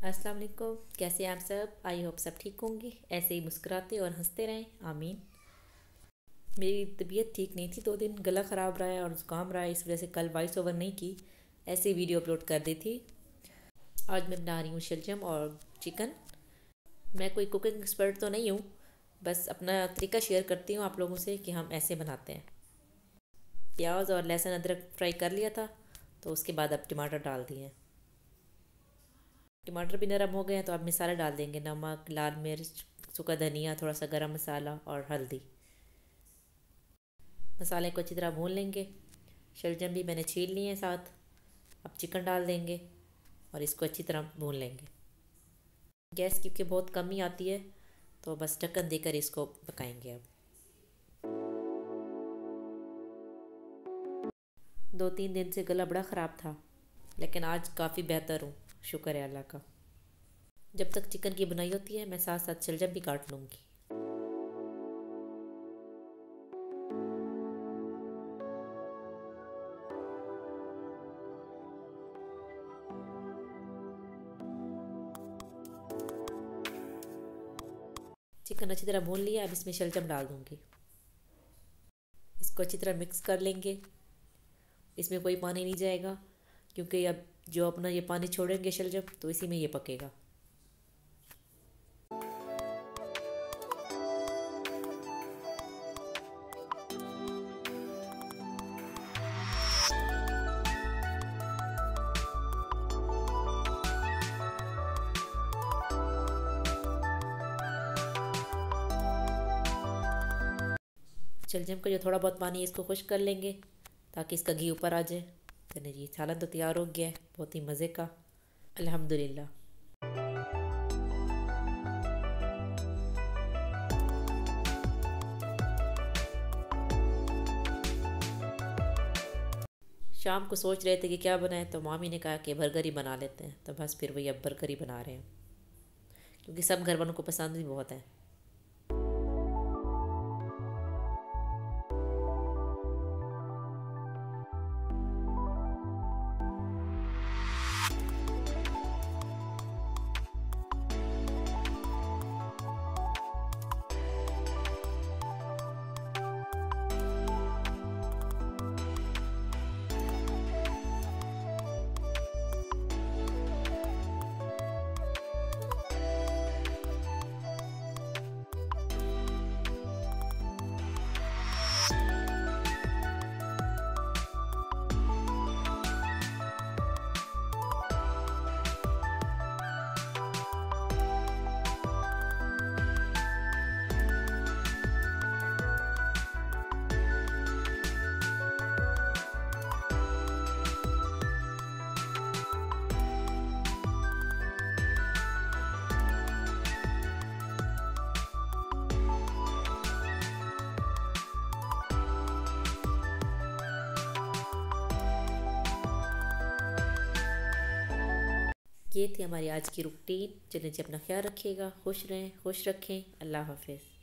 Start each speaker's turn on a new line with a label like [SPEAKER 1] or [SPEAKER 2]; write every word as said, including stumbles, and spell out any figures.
[SPEAKER 1] अस्सलाम वालेकुम। कैसे हैं आप सब? आई होप सब ठीक होंगे, ऐसे ही मुस्कुराते और हंसते रहें, आमीन। मेरी तबीयत ठीक नहीं थी, दो दिन गला ख़राब रहा है और ज़ुकाम रहा है, इस वजह से कल वॉइस ओवर नहीं की, ऐसे ही वीडियो अपलोड कर दी थी। आज मैं बना रही हूँ शलजम और चिकन। मैं कोई कुकिंग एक्सपर्ट तो नहीं हूँ, बस अपना तरीका शेयर करती हूँ आप लोगों से कि हम ऐसे बनाते हैं। प्याज और लहसुन अदरक फ्राई कर लिया था, तो उसके बाद अब टमाटर डाल दिए हैं। टमाटर भी नरम हो गए हैं तो अब मसाला डाल देंगे। नमक, लाल मिर्च, सूखा धनिया, थोड़ा सा गरम मसाला और हल्दी। मसाले को अच्छी तरह भून लेंगे। शलजम भी मैंने छील लिए हैं साथ। अब चिकन डाल देंगे और इसको अच्छी तरह भून लेंगे। गैस की बहुत कम ही आती है, तो बस ढक्कन देकर इसको पकाएंगे। अब दो तीन दिन से गला बड़ा ख़राब था, लेकिन आज काफ़ी बेहतर हूँ, शुक्र है अल्लाह का। जब तक चिकन की बुनाई होती है मैं साथ साथ शलजम भी काट लूँगी। चिकन अच्छी तरह भून लिया, अब इसमें शलजम डाल दूँगी। इसको अच्छी तरह मिक्स कर लेंगे। इसमें कोई पानी नहीं जाएगा, क्योंकि अब जो अपना ये पानी छोड़ेंगे शलजम, तो इसी में ये पकेगा। शलजम का जो थोड़ा बहुत पानी है इसको खुश्क कर लेंगे, ताकि इसका घी ऊपर आ जाए। चलिए जी, सालन तो तैयार हो गया है, बहुत ही मज़े का, अल्हम्दुलिल्लाह। शाम को सोच रहे थे कि क्या बनाएं, तो मामी ने कहा कि बर्गर ही बना लेते हैं, तो बस फिर वही अब बर्गर ही बना रहे हैं, क्योंकि सब घर वालों को पसंद भी बहुत है। ये थी हमारी आज की रूटीन। चलिए जी, अपना ख्याल रखिएगा, खुश रहें, खुश रखें। अल्लाह हाफिज़।